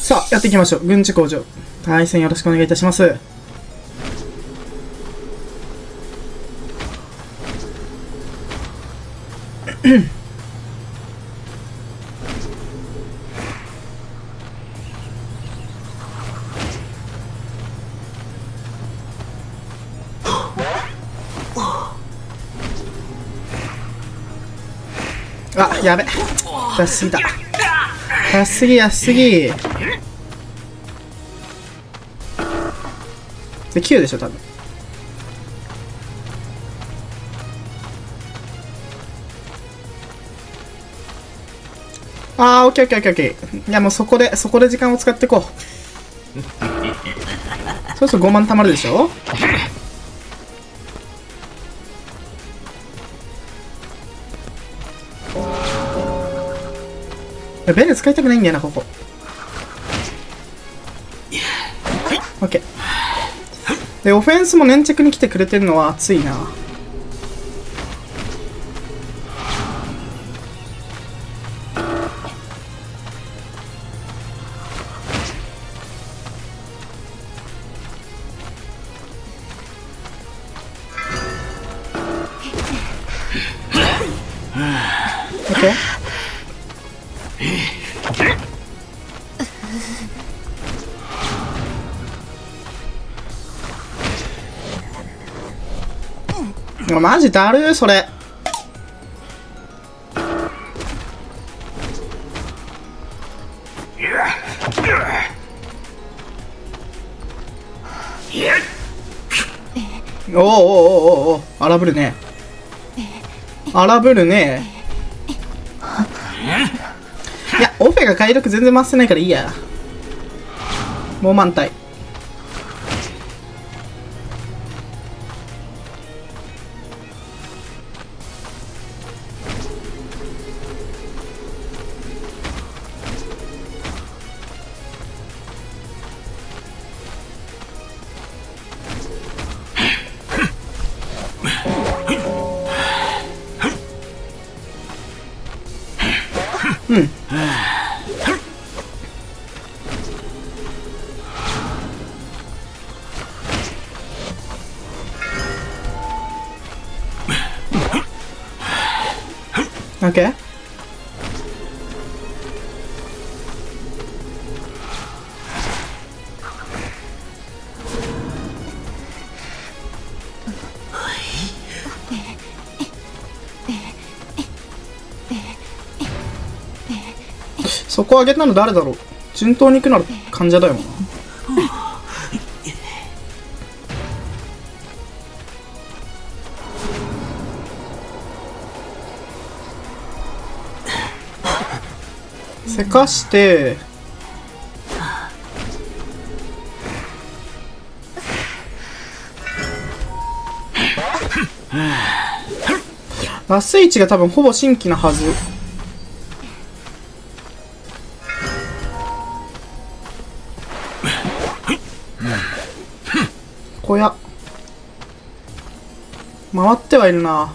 さあ、やっていきましょう。軍事工場。対戦よろしくお願いいたします。あ、やべ。出しすぎた。出しすぎ、出しすぎ。で、9でしょ、多分。あー、オッケーオッケーオッケーオッケー。いや、もうそこで時間を使っていこう。そうすると5万貯まるでしょ。ベル使いたくないんだよな、ここ。オッケー。で、オフェンスも粘着に来てくれてるのは熱いな。オッケー。マジだるー、それ。おおおおおお、荒ぶるね。荒ぶるね。いや、オフェが解読全然回してないからいいや。もう満体。うん。オッケー。そこ上げたの誰だろう。順当に行くなら患者だよな。せかしてラスイチが多分ほぼ新規なはず。小屋回ってはいるな。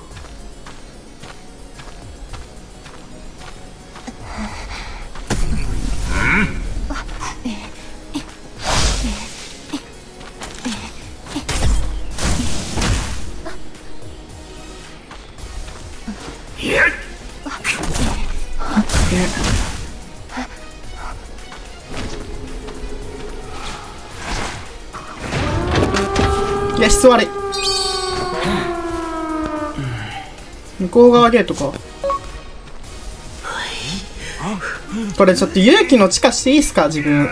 いや、質悪い。向こう側ゲートか。これちょっと勇気の地下していいっすか、自分。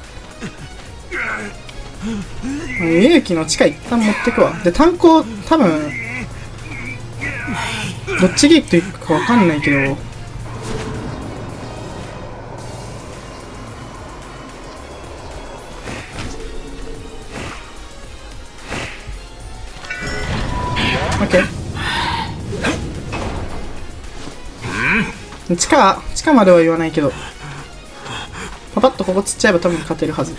勇気の地下一旦持ってくわ。で、炭鉱多分どっちゲート行くかわかんないけど、オッケー。地下までは言わないけど、パパッとここつっちゃえば多分勝てるはず。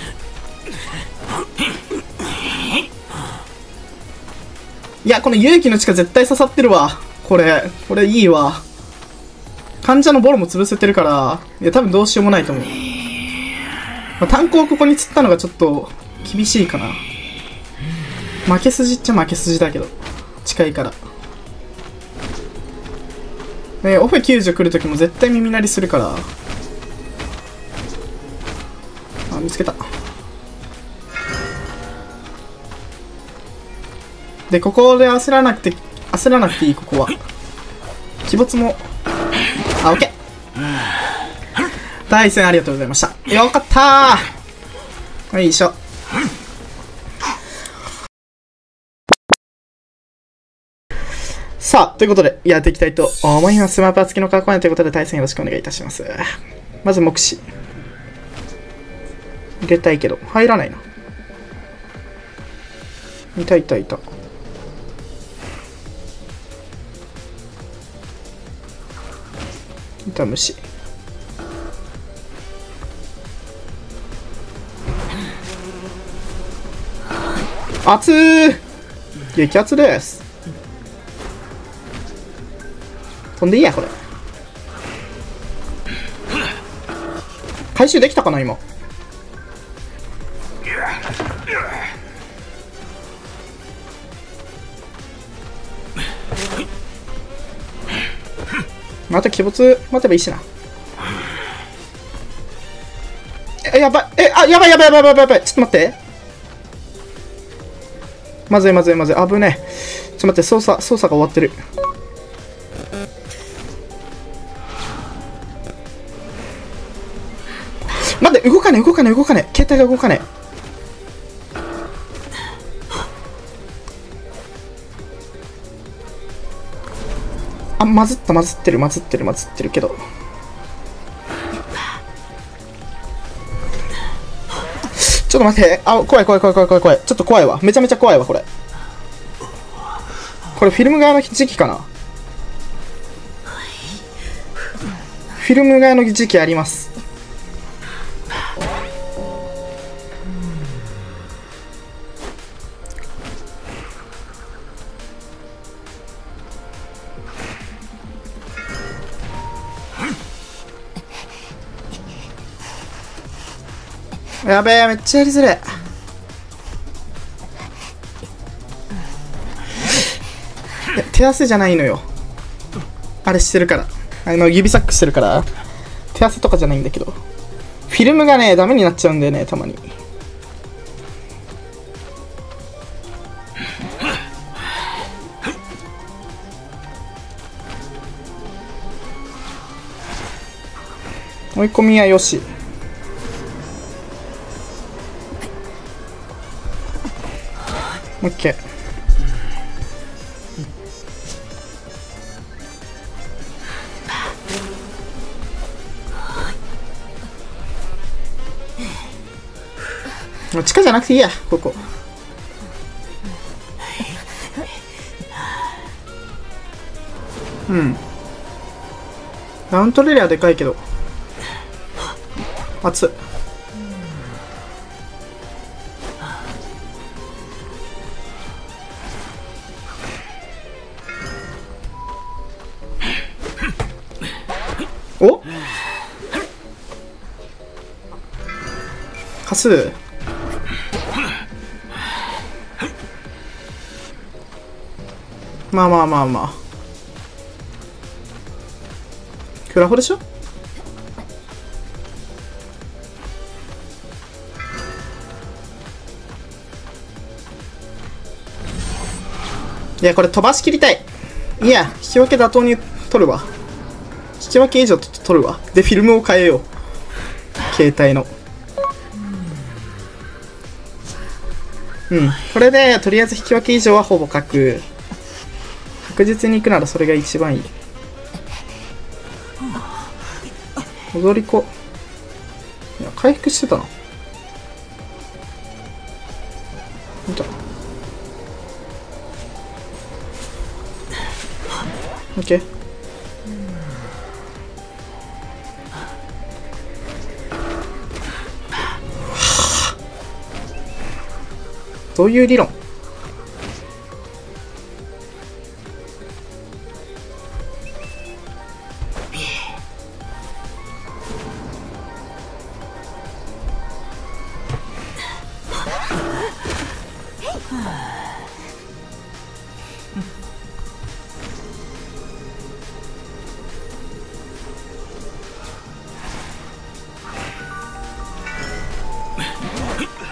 いや、この勇気の地下絶対刺さってるわ。これいいわ。患者のボロも潰せてるから、いや多分どうしようもないと思う。 あ、炭鉱をここに釣ったのがちょっと厳しいかな。負け筋っちゃ負け筋だけど、近いから。ね、オフェ救助来るときも絶対耳鳴りするから。あ、見つけた。で、ここで焦らなくていい、ここは。鬼没も。あ、オッケー。対戦ありがとうございました。よかったー。よいしょ。さあ、ということで、やっていきたいと思います。マップ付きの過去ということで、対戦よろしくお願いいたします。まず、目視。入れたいけど、入らないな。いた。虫。熱ー。激熱です。飛んでいいや、これ。回収できたかな、今。また鬼没待てばいいしな。やばい。やばい。ちょっと待って。まずい。危ねえ。ちょっと待って、操作が終わってる。待って、動かねえ。携帯が動かねえ。あ、混ずってるけど。ちょっと待って。あ、怖い。ちょっと怖いわ。めちゃめちゃ怖いわ、これ。これフィルム側の時期かな。フィルム側の時期あります。やべえ、めっちゃやりづれえ。手汗じゃないのよ。あれしてるから。指サックしてるから。手汗とかじゃないんだけど。フィルムがね、ダメになっちゃうんだよね、たまに。追い込みはよし。オッケー。地下じゃなくていいや、ここ。うん。ダウントレレはでかいけど。熱っ。お？カス。まあ。クラホでしょ？いや、これ飛ばし切りたい。いや、引き分け妥当に取るわ。引き分け以上取るわ。で、フィルムを変えよう。携帯の。これで、とりあえず引き分け以上はほぼ確実に行くならそれが一番いい。踊り子。いや、回復してたな。見た。オッケー。どういう理論？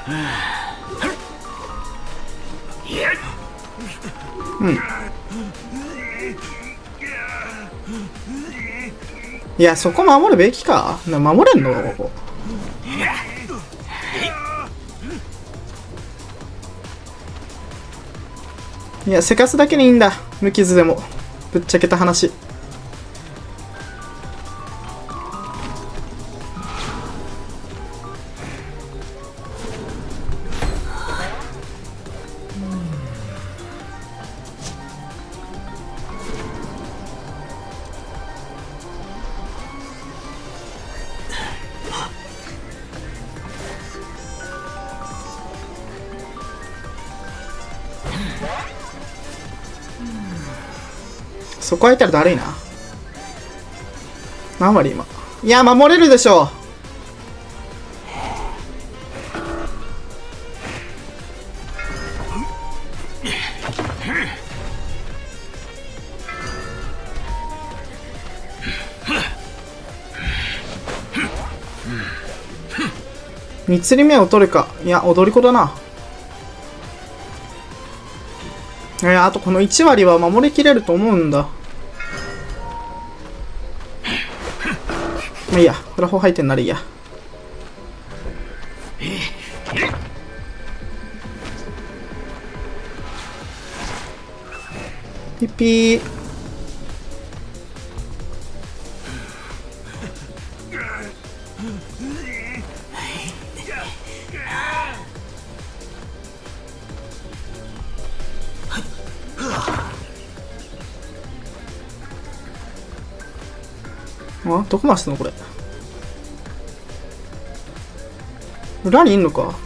うん。いや、そこ守るべきか。守れんのここ。いや、せかすだけでいいんだ。無傷でも。ぶっちゃけた話。そこ空いたらだるいな。何割今。いや、守れるでしょう。3つり目を取るか。いや、踊り子だな。いや、あとこの1割は守りきれると思うんだ。まあいいや、フラフォ入ってんならいいや。ピッピー。あ、どこ回したのこれ。裏にいんのか。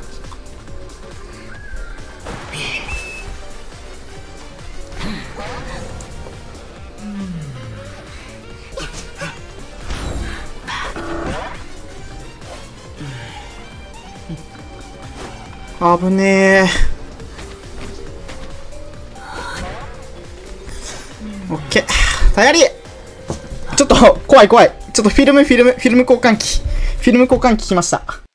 危ねえ。オッケー。たやり。ちょっと怖い怖い。ちょっとフィルム交換機来ました。